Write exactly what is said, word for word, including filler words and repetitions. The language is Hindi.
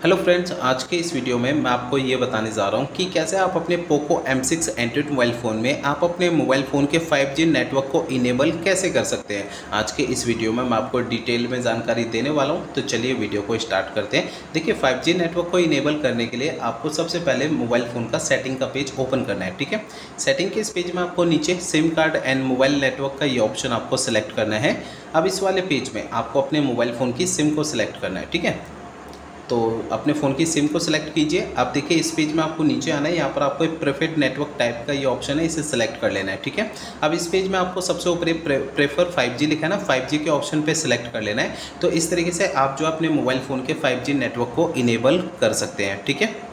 हेलो फ्रेंड्स, आज के इस वीडियो में मैं आपको ये बताने जा रहा हूँ कि कैसे आप अपने Poco M six Android mobile phone में आप अपने मोबाइल फ़ोन के फाइव जी नेटवर्क को इनेबल कैसे कर सकते हैं। आज के इस वीडियो में मैं आपको डिटेल में जानकारी देने वाला हूँ, तो चलिए वीडियो को स्टार्ट करते हैं। देखिए, फाइव जी नेटवर्क को इनेबल करने के लिए आपको सबसे पहले मोबाइल फ़ोन का सेटिंग का पेज ओपन करना है। ठीक है, सेटिंग के इस पेज में आपको नीचे SIM card and mobile network का ये ऑप्शन आपको सेलेक्ट करना है। अब इस वाले पेज में आपको अपने मोबाइल फ़ोन की सिम को सिलेक्ट करना है। ठीक है, तो अपने फ़ोन की सिम को सिलेक्ट कीजिए। अब देखिए, इस पेज में आपको नीचे आना है, यहाँ पर आपको एक प्रेफर्ड नेटवर्क टाइप का ये ऑप्शन है, इसे सेलेक्ट कर लेना है। ठीक है, अब इस पेज में आपको सबसे ऊपर प्रे, प्रेफर फाइव जी लिखा है ना, फाइव जी के ऑप्शन पे सिलेक्ट कर लेना है। तो इस तरीके से आप जो अपने मोबाइल फ़ोन के फाइव जी नेटवर्क को इनेबल कर सकते हैं। ठीक है।